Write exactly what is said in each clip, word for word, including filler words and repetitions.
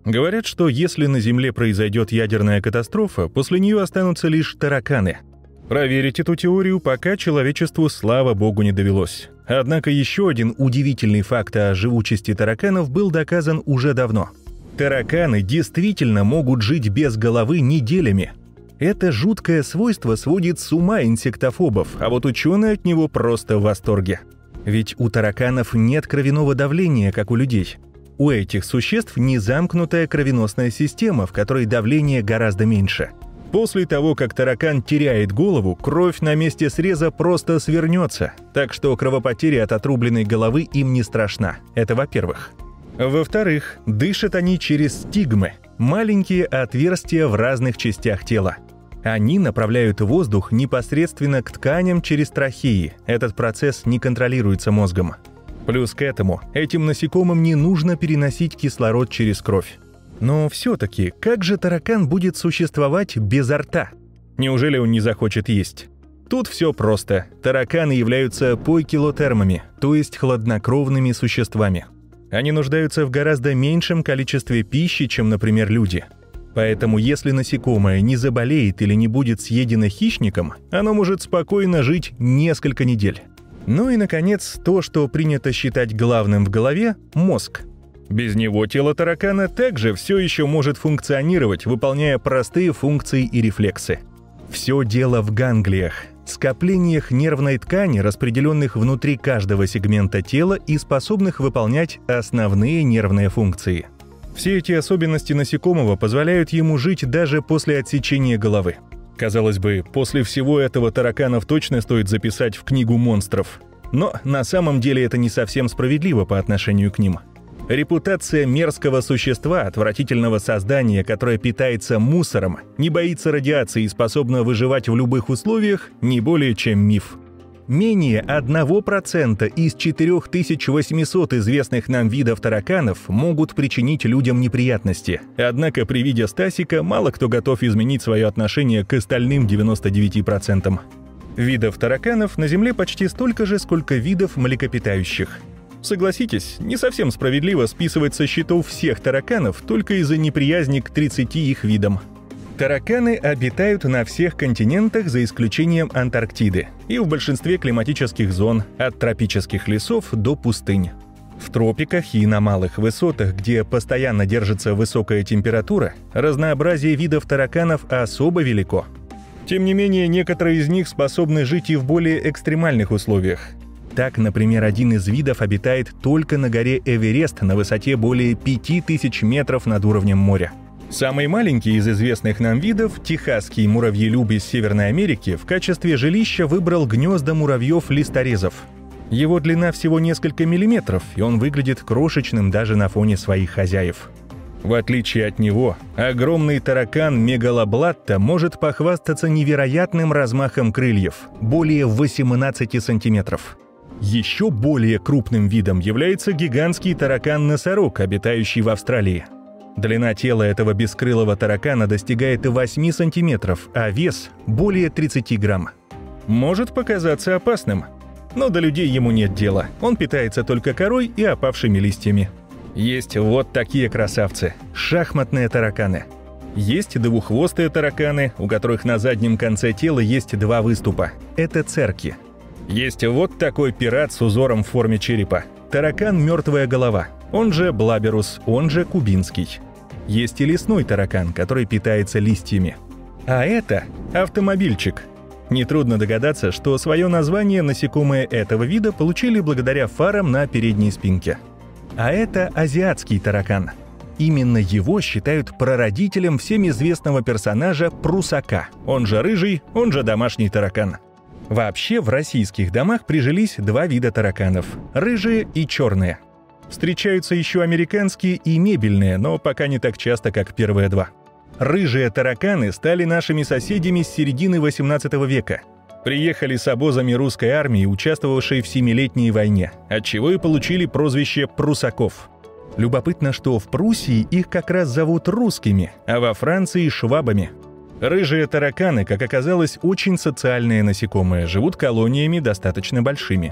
Говорят, что если на Земле произойдет ядерная катастрофа, после нее останутся лишь тараканы. Проверить эту теорию пока человечеству, слава богу, не довелось. Однако еще один удивительный факт о живучести тараканов был доказан уже давно. Тараканы действительно могут жить без головы неделями. Это жуткое свойство сводит с ума инсектофобов, а вот ученые от него просто в восторге. Ведь у тараканов нет кровяного давления, как у людей. У этих существ незамкнутая кровеносная система, в которой давление гораздо меньше. После того, как таракан теряет голову, кровь на месте среза просто свернется, так что кровопотеря от отрубленной головы им не страшна. Это во-первых. Во-вторых, дышат они через стигмы – маленькие отверстия в разных частях тела. Они направляют воздух непосредственно к тканям через трахеи. Этот процесс не контролируется мозгом. Плюс к этому, этим насекомым не нужно переносить кислород через кровь. Но все-таки, как же таракан будет существовать без рта? Неужели он не захочет есть? Тут все просто. Тараканы являются поикилотермами, то есть хладнокровными существами. Они нуждаются в гораздо меньшем количестве пищи, чем, например, люди. Поэтому если насекомое не заболеет или не будет съедено хищником, оно может спокойно жить несколько недель. Ну и, наконец, то, что принято считать главным в голове – мозг. Без него тело таракана также все еще может функционировать, выполняя простые функции и рефлексы. Все дело в ганглиях – скоплениях нервной ткани, распределенных внутри каждого сегмента тела и способных выполнять основные нервные функции. Все эти особенности насекомого позволяют ему жить даже после отсечения головы. Казалось бы, после всего этого тараканов точно стоит записать в книгу монстров. Но на самом деле это не совсем справедливо по отношению к ним. Репутация мерзкого существа, отвратительного создания, которое питается мусором, не боится радиации и способно выживать в любых условиях, не более чем миф. Менее одного процента из четырёх тысяч восьмисот известных нам видов тараканов могут причинить людям неприятности. Однако при виде Стасика мало кто готов изменить свое отношение к остальным девяноста девяти процентам. Видов тараканов на Земле почти столько же, сколько видов млекопитающих. Согласитесь, не совсем справедливо списывать со счетов всех тараканов только из-за неприязни к тридцати их видам. Тараканы обитают на всех континентах за исключением Антарктиды и в большинстве климатических зон, от тропических лесов до пустынь. В тропиках и на малых высотах, где постоянно держится высокая температура, разнообразие видов тараканов особо велико. Тем не менее, некоторые из них способны жить и в более экстремальных условиях. Так, например, один из видов обитает только на горе Эверест на высоте более пяти тысяч метров над уровнем моря. Самый маленький из известных нам видов, техасский муравьелюб из Северной Америки, в качестве жилища выбрал гнезда муравьев-листорезов. Его длина всего несколько миллиметров, и он выглядит крошечным даже на фоне своих хозяев. В отличие от него, огромный таракан мегалоблатта может похвастаться невероятным размахом крыльев – более восемнадцати сантиметров. Еще более крупным видом является гигантский таракан-носорог, обитающий в Австралии. Длина тела этого бескрылого таракана достигает восьми сантиметров, а вес – более тридцати грамм. Может показаться опасным, но до людей ему нет дела, он питается только корой и опавшими листьями. Есть вот такие красавцы – шахматные тараканы. Есть двуххвостые тараканы, у которых на заднем конце тела есть два выступа – это церки. Есть вот такой пират с узором в форме черепа – таракан «мертвая голова», он же блаберус, он же кубинский. Есть и лесной таракан, который питается листьями. А это автомобильчик. Нетрудно догадаться, что свое название насекомые этого вида получили благодаря фарам на передней спинке. А это азиатский таракан. Именно его считают прародителем всем известного персонажа прусака, он же рыжий, он же домашний таракан. Вообще в российских домах прижились два вида тараканов – рыжие и черные. Встречаются еще американские и мебельные, но пока не так часто, как первые два. Рыжие тараканы стали нашими соседями с середины восемнадцатого века. Приехали с обозами русской армии, участвовавшей в Семилетней войне, отчего и получили прозвище «прусаков». Любопытно, что в Пруссии их как раз зовут русскими, а во Франции – швабами. Рыжие тараканы, как оказалось, очень социальные насекомые, живут колониями достаточно большими.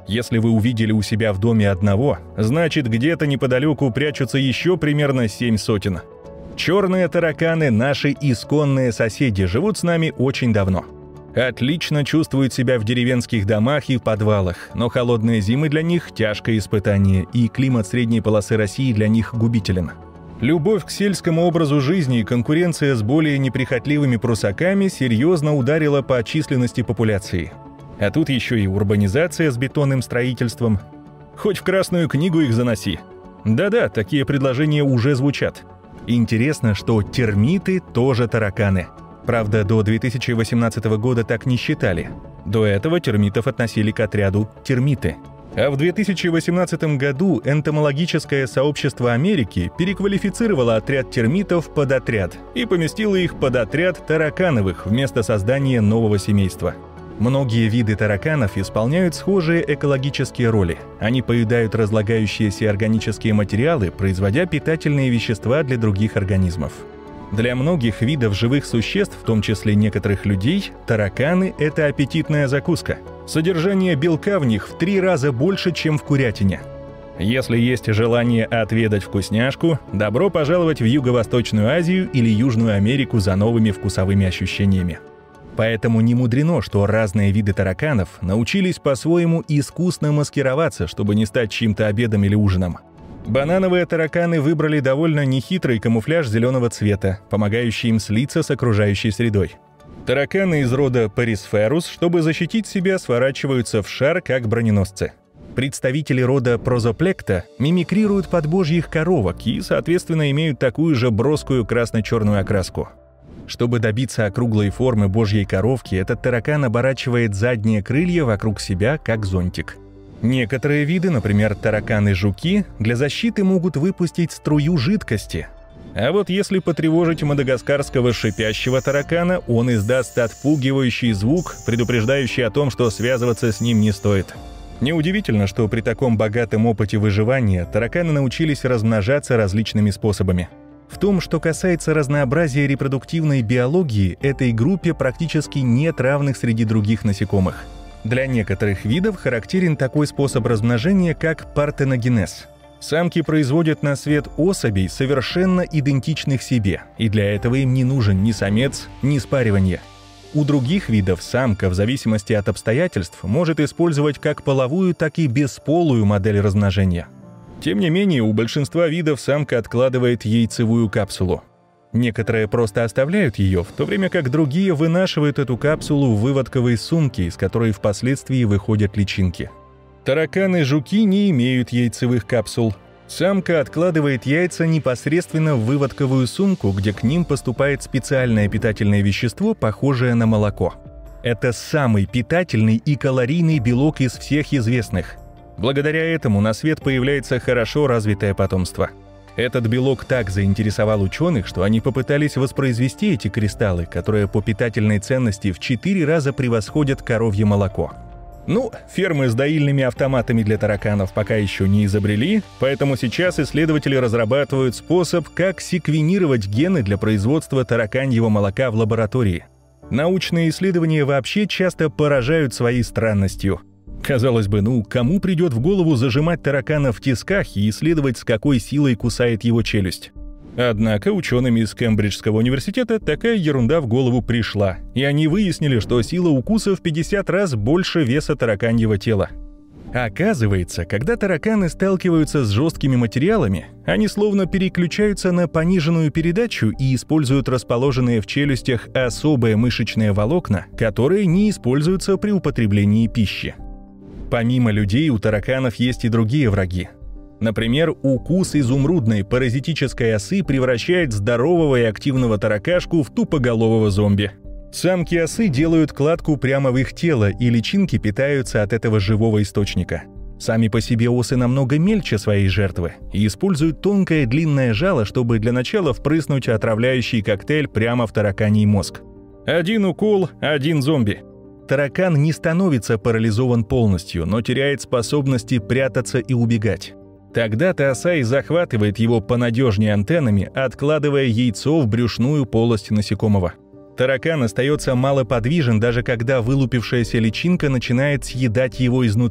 Если вы увидели у себя в доме одного, значит, где-то неподалеку прячутся еще примерно семь сотен. Черные тараканы – наши исконные соседи, живут с нами очень давно. Отлично чувствуют себя в деревенских домах и подвалах, но холодные зимы для них – тяжкое испытание, и климат средней полосы России для них губителен. Любовь к сельскому образу жизни и конкуренция с более неприхотливыми прусаками серьезно ударила по численности популяции. А тут еще и урбанизация с бетонным строительством. Хоть в Красную книгу их заноси. Да-да, такие предложения уже звучат. Интересно, что термиты тоже тараканы. Правда, до две тысячи восемнадцатого года так не считали. До этого термитов относили к отряду термиты. А в две тысячи восемнадцатом году энтомологическое сообщество Америки переквалифицировало отряд термитов под отряд и поместило их под отряд таракановых вместо создания нового семейства. Многие виды тараканов исполняют схожие экологические роли. Они поедают разлагающиеся органические материалы, производя питательные вещества для других организмов. Для многих видов живых существ, в том числе некоторых людей, тараканы – это аппетитная закуска. Содержание белка в них в три раза больше, чем в курятине. Если есть желание отведать вкусняшку, добро пожаловать в Юго-Восточную Азию или Южную Америку за новыми вкусовыми ощущениями. Поэтому не мудрено, что разные виды тараканов научились по-своему искусно маскироваться, чтобы не стать чьим-то обедом или ужином. Банановые тараканы выбрали довольно нехитрый камуфляж зеленого цвета, помогающий им слиться с окружающей средой. Тараканы из рода Парисферус, чтобы защитить себя, сворачиваются в шар, как броненосцы. Представители рода Прозоплекта мимикрируют под божьих коровок и, соответственно, имеют такую же броскую красно-черную окраску. Чтобы добиться округлой формы божьей коровки, этот таракан оборачивает задние крылья вокруг себя, как зонтик. Некоторые виды, например, тараканы-жуки, для защиты могут выпустить струю жидкости. А вот если потревожить мадагаскарского шипящего таракана, он издаст отпугивающий звук, предупреждающий о том, что связываться с ним не стоит. Неудивительно, что при таком богатом опыте выживания тараканы научились размножаться различными способами. В том, что касается разнообразия репродуктивной биологии, этой группе практически нет равных среди других насекомых. Для некоторых видов характерен такой способ размножения, как партеногенез. Самки производят на свет особей, совершенно идентичных себе, и для этого им не нужен ни самец, ни спаривание. У других видов самка, в зависимости от обстоятельств, может использовать как половую, так и бесполую модель размножения. Тем не менее, у большинства видов самка откладывает яйцевую капсулу. Некоторые просто оставляют ее, в то время как другие вынашивают эту капсулу в выводковой сумке, из которой впоследствии выходят личинки. Тараканы-жуки не имеют яйцевых капсул. Самка откладывает яйца непосредственно в выводковую сумку, где к ним поступает специальное питательное вещество, похожее на молоко. Это самый питательный и калорийный белок из всех известных. Благодаря этому на свет появляется хорошо развитое потомство. Этот белок так заинтересовал ученых, что они попытались воспроизвести эти кристаллы, которые по питательной ценности в четыре раза превосходят коровье молоко. Ну, фермы с доильными автоматами для тараканов пока еще не изобрели, поэтому сейчас исследователи разрабатывают способ, как секвенировать гены для производства тараканьего молока в лаборатории. Научные исследования вообще часто поражают своей странностью. Казалось бы, ну, кому придет в голову зажимать таракана в тисках и исследовать, с какой силой кусает его челюсть? Однако ученым из Кембриджского университета такая ерунда в голову пришла, и они выяснили, что сила укуса в пятьдесят раз больше веса тараканьего тела. Оказывается, когда тараканы сталкиваются с жесткими материалами, они словно переключаются на пониженную передачу и используют расположенные в челюстях особые мышечные волокна, которые не используются при употреблении пищи. Помимо людей у тараканов есть и другие враги. Например, укус изумрудной паразитической осы превращает здорового и активного таракашку в тупоголового зомби. Самки осы делают кладку прямо в их тело, и личинки питаются от этого живого источника. Сами по себе осы намного мельче своей жертвы и используют тонкое длинное жало, чтобы для начала впрыснуть отравляющий коктейль прямо в тараканий мозг. Один укол, один зомби. Таракан не становится парализован полностью, но теряет способности прятаться и убегать. Тогда-то оса и захватывает его понадежнее антеннами, откладывая яйцо в брюшную полость насекомого. Таракан остается малоподвижен, даже когда вылупившаяся личинка начинает съедать его изнутри.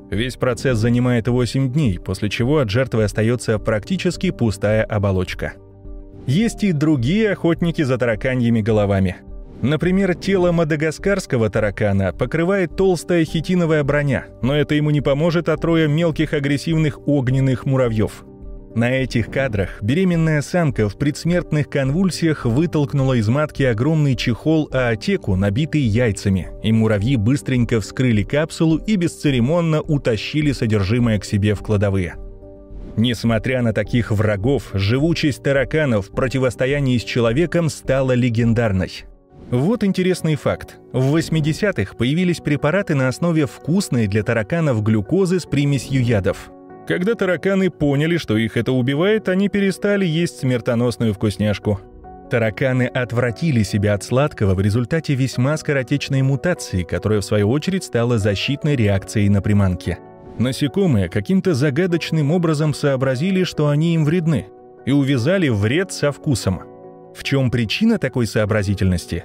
Весь процесс занимает восемь дней, после чего от жертвы остается практически пустая оболочка. Есть и другие охотники за тараканьими головами. Например, тело мадагаскарского таракана покрывает толстая хитиновая броня, но это ему не поможет от роя мелких агрессивных огненных муравьев. На этих кадрах беременная самка в предсмертных конвульсиях вытолкнула из матки огромный чехол-аотеку, набитый яйцами, и муравьи быстренько вскрыли капсулу и бесцеремонно утащили содержимое к себе в кладовые. Несмотря на таких врагов, живучесть тараканов в противостоянии с человеком стала легендарной. Вот интересный факт. В восьмидесятых появились препараты на основе вкусной для тараканов глюкозы с примесью ядов. Когда тараканы поняли, что их это убивает, они перестали есть смертоносную вкусняшку. Тараканы отвратили себя от сладкого в результате весьма скоротечной мутации, которая в свою очередь стала защитной реакцией на приманки. Насекомые каким-то загадочным образом сообразили, что они им вредны, и увязали вред со вкусом. В чем причина такой сообразительности?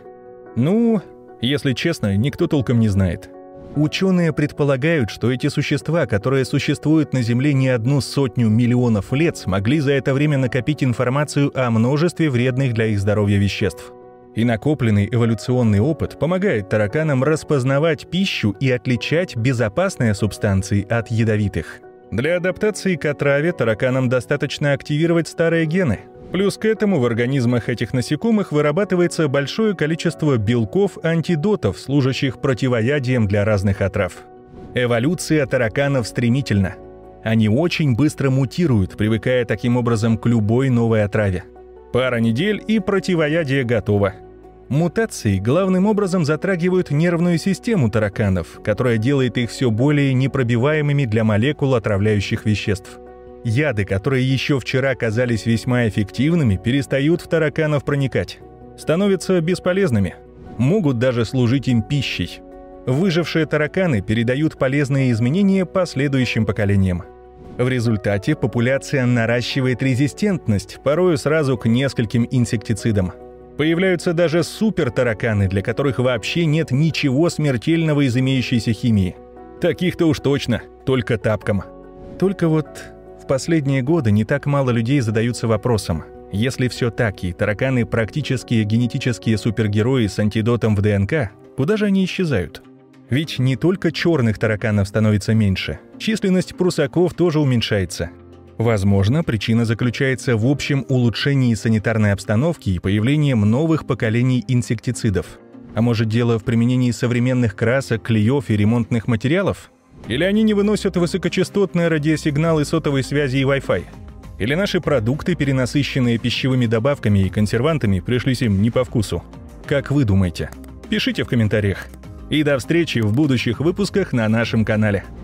Ну, если честно, никто толком не знает. Ученые предполагают, что эти существа, которые существуют на Земле не одну сотню миллионов лет, смогли за это время накопить информацию о множестве вредных для их здоровья веществ. И накопленный эволюционный опыт помогает тараканам распознавать пищу и отличать безопасные субстанции от ядовитых. Для адаптации к отраве тараканам достаточно активировать старые гены. Плюс к этому в организмах этих насекомых вырабатывается большое количество белков-антидотов, служащих противоядием для разных отрав. Эволюция тараканов стремительна. Они очень быстро мутируют, привыкая таким образом к любой новой отраве. Пара недель и противоядие готово. Мутации главным образом затрагивают нервную систему тараканов, которая делает их все более непробиваемыми для молекул отравляющих веществ. Яды, которые еще вчера казались весьма эффективными, перестают в тараканов проникать, становятся бесполезными, могут даже служить им пищей. Выжившие тараканы передают полезные изменения последующим поколениям. В результате популяция наращивает резистентность, порою сразу к нескольким инсектицидам. Появляются даже супертараканы, для которых вообще нет ничего смертельного из имеющейся химии. Таких-то уж точно, только тапком. Только вот в последние годы не так мало людей задаются вопросом: если все так и тараканы практически генетические супергерои с антидотом в ДНК, куда же они исчезают? Ведь не только черных тараканов становится меньше, численность прусаков тоже уменьшается. Возможно, причина заключается в общем улучшении санитарной обстановки и появлении новых поколений инсектицидов. А может, дело в применении современных красок, клеев и ремонтных материалов? Или они не выносят высокочастотные радиосигналы сотовой связи и Wi-Fi? Или наши продукты, перенасыщенные пищевыми добавками и консервантами, пришлись им не по вкусу? Как вы думаете? Пишите в комментариях. И до встречи в будущих выпусках на нашем канале.